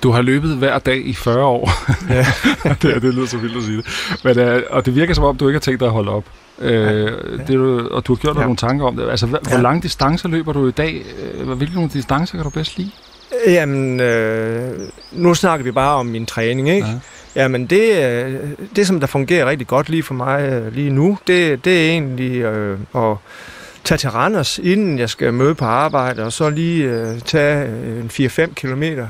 Du har løbet hver dag i 40 år. Ja. det lyder så vildt at sige det. Men, og det virker som om, du ikke har tænkt dig at holde op. Og du har gjort dig nogle tanker om det. Altså, hvor lange distancer løber du i dag? Hvilke nogle distancer kan du bedst lide? Jamen, nu snakker vi bare om min træning, ikke? Ja. Jamen, det som der fungerer rigtig godt lige for mig lige nu, det er egentlig at tage til Randers, inden jeg skal møde på arbejde, og så lige tage en 4-5 kilometer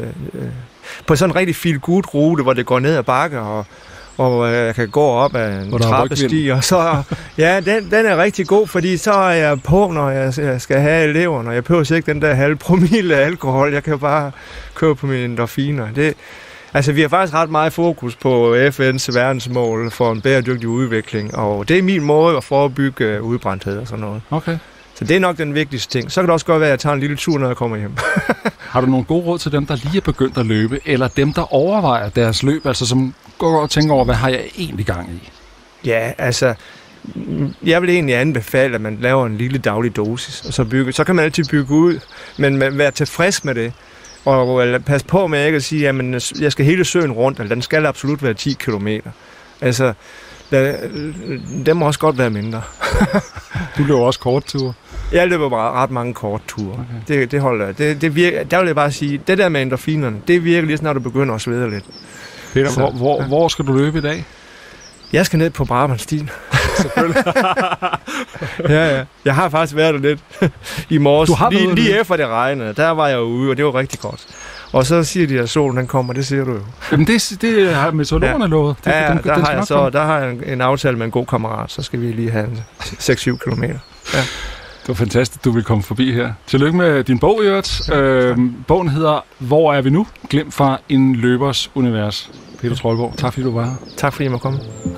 på sådan en rigtig feel-good-rute, hvor det går ned ad bakke, og jeg kan gå op ad en trappesti, og så, ja, den er rigtig god, fordi så er jeg på, når jeg skal have eleverne, og jeg behøver ikke den der halv promille af alkohol, jeg kan bare køre på mine endorfiner. Altså, vi har faktisk ret meget fokus på FN's verdensmål for en bæredygtig udvikling, og det er min måde at forebygge udbrændthed og sådan noget. Okay. Så det er nok den vigtigste ting. Så kan det også godt være, at jeg tager en lille tur, når jeg kommer hjem. Har du nogle gode råd til dem, der lige er begyndt at løbe, eller dem, der overvejer deres løb, altså som går og tænker over, hvad har jeg egentlig gang i? Ja, altså, jeg vil egentlig anbefale, at man laver en lille daglig dosis, og så kan man altid bygge ud, men være tilfreds med det. Og pas på med ikke at sige, at jeg skal hele søen rundt, eller den skal absolut være 10 kilometer. Altså, den må også godt være mindre. Du løber også kortture? Jeg løber ret mange kortture. Okay. Det holder. Det virker, der vil jeg bare sige, det der med endorfinerne, det virker lige når du begynder at svede lidt. Peter, hvor skal du løbe i dag? Jeg skal ned på Brabrandstien. Selvfølgelig. Ja. Jeg har faktisk været der lidt i morges. Lige efter det regnede, der var jeg ude, og det var rigtig godt. Og så siger de, at solen den kommer, det ser du jo. Jamen det har meteorologerne lovet. Der har jeg en aftale med en god kammerat, så skal vi lige have 6-7 kilometer. Ja. Det var fantastisk, du vil komme forbi her. Tillykke med din bog, i øvrigt. Bogen hedder Hvor er vi nu? Glimt fra en løbers univers. Peter Troldgaard, tak fordi du var her. Tak fordi jeg måtte komme.